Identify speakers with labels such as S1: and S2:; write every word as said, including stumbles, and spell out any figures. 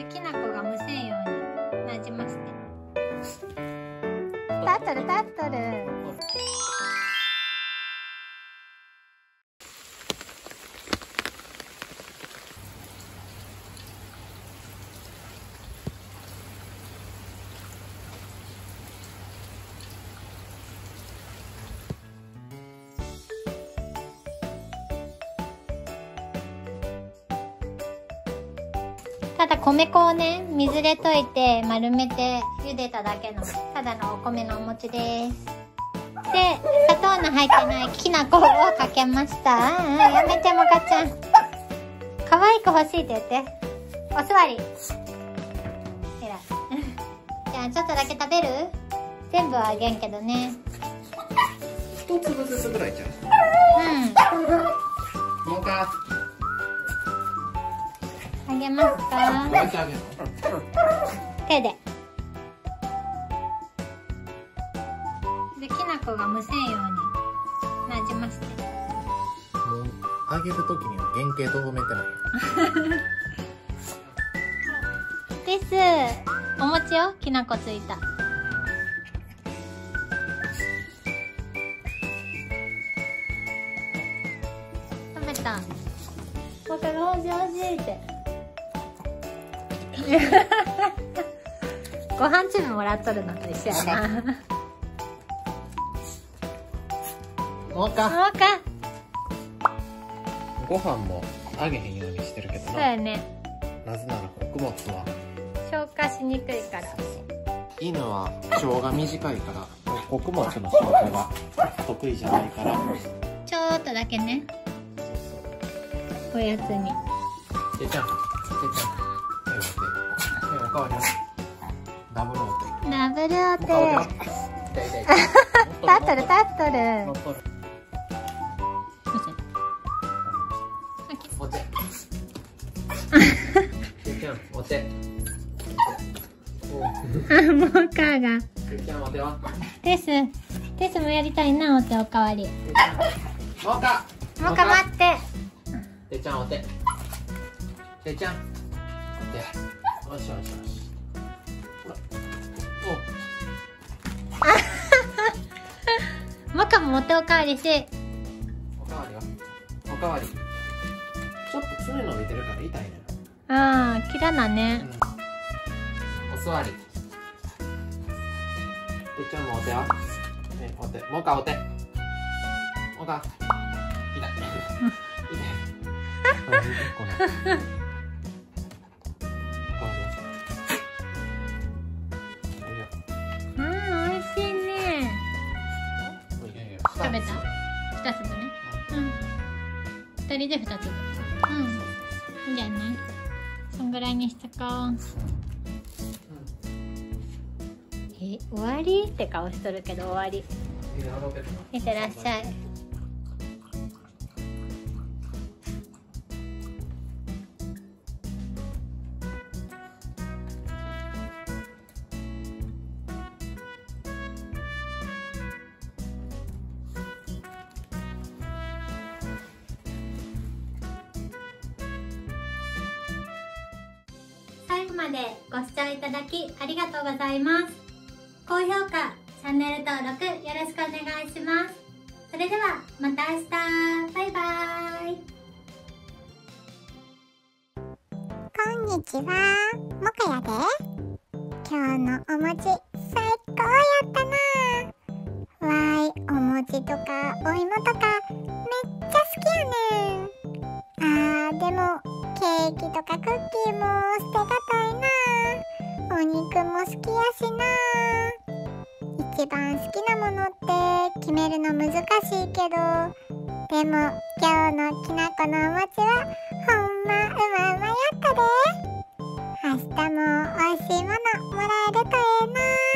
S1: できな粉がむせんようになじませて。立っとる立っとる。ただ米粉をね、水で溶いて丸めて茹でただけのただのお米のお餅です。で、砂糖の入ってないきな粉をかけました。うんうん、やめてもかちゃん。可愛く欲しいって言って。お座り。えらい。じゃあちょっとだけ食べる？全部はあげんけどね。
S2: 一粒ずつぐらいちゃう。
S1: うん。
S2: もうか。
S1: あげますか？
S2: どうやってあげるの？
S1: 手で。で、きな粉がむせんようになじませて。
S2: もうあげるときには原型とどめてないよ。
S1: です。お餅よ、きな粉ついた。食べた。これがおいしいおいしいって。ご飯粒もらっとるのと一緒やな。
S2: もうか。
S1: もうか。
S2: ご飯もあげへんようにしてるけどな。
S1: そうやね。
S2: なぜなら穀物は
S1: 消化しにくいから。
S2: 犬は腸が短いから穀物の消化が得意じゃないから。
S1: ちょっとだけね。おやつに。
S2: てっちゃん、てっちゃん。手をおかわりな。ダブルお手。
S1: ダブルお手。
S2: 立
S1: っとる立っとる。
S2: 乗っとる。お手。てっちゃん、お手。
S1: あ、もうかが。
S2: てっちゃん、お手は。
S1: テス、テスもやりたいな、お手おかわり。
S2: もうか。
S1: もうか待って。
S2: てっちゃん、お手。てっちゃん。お手。よしよしよし。
S1: もかもお手おかわりし。
S2: おかわりはおかわり。ちょっと爪伸びてるから痛いね。
S1: ああ、切らなね。
S2: うん、お座り。てっちゃんもお手は。ね、お手。もかお手。もか。痛い。痛い。
S1: うん、美味しいね。食べた？二粒ね。うん。二人で二粒。うん。いいんじゃない？そんぐらいにしとこう。え、終わりって顔しとるけど終わり。いってらっしゃい。最後までご視聴いただきありがとうございます。高評価、チャンネル登録よろしくお願いします。それではまた明日。バイバーイ。
S3: こんにちは、もかやで。今日のお餅最高やったな。わい、お餅とかお芋とかめっちゃ好きやねん。あー、でもケーキとかクッキーも捨てがたいな。お肉も好きやしな。一番好きなものって決めるの難しいけど、でも今日のきなこのお餅はほんまうまうまやったで。明日もおいしいものもらえるとええな。